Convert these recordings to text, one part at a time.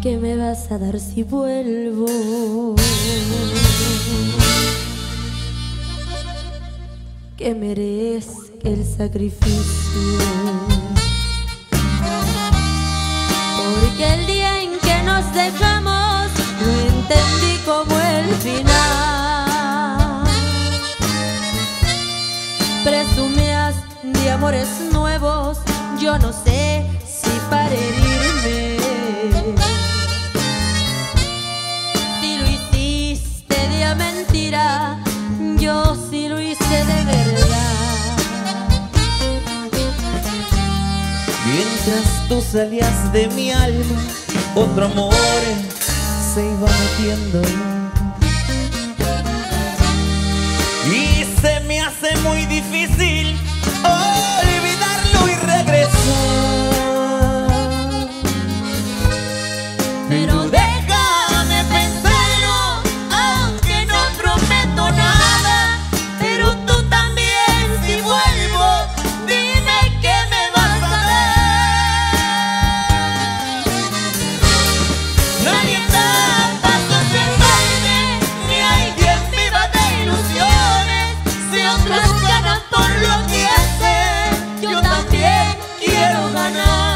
¿Qué me vas a dar si vuelvo? Que merezca el sacrificio, porque el día en que nos dejamos no entendí como el final. Presumías de amores nuevos, yo no sé si para herirme. Si lo hiciste de a mentira, yo sí lo hice de verdad. Mientras tú salías de mi alma, otro amor se iba metiendo. Y se me hace muy difícil olvidarlo y regresar. Pero déjame pensarlo, aunque no prometo nada. Pero tú también, si vuelvo, dime qué me vas a dar. Nadie da pasos en balde, ni hay quien viva de ilusiones. Si otros ganan por lo que hacen, yo también quiero ganar.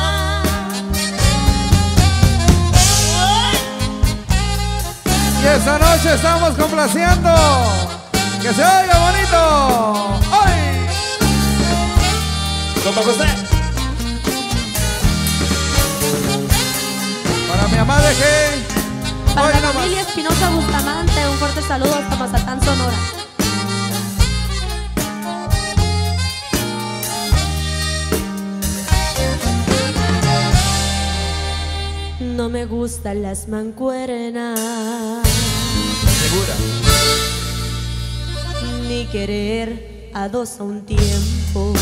Y esta noche estamos complaciendo. ¡Que se oiga bonito! ¡Ay! ¿Cómo José? Para mi amada que Para hoy la nomás. familia Espinosa Bustamante, un fuerte saludo hasta Mazatlán, Sonora. No me gustan las mancuernas, ¿Segura? ni querer a dos a un tiempo.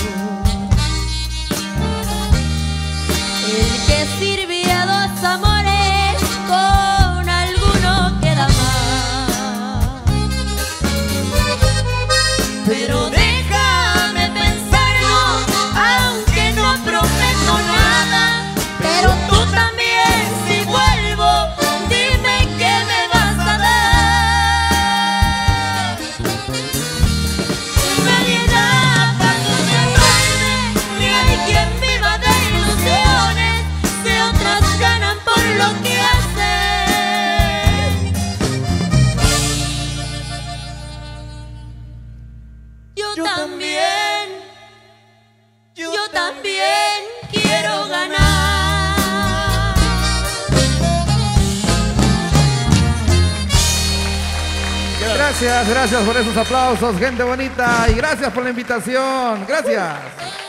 El que sirve a dos amores, con alguno queda más. Pero déjame pensarlo, aunque no prometo nada. Pero Tú también, si vuelvo, dime qué me vas a dar. Nadie da pasos en balde, ni hay quien viva de ilusiones. Si otras ganan por lo que hacen, yo también quiero ganar. Gracias por esos aplausos, gente bonita. Y gracias por la invitación. Gracias.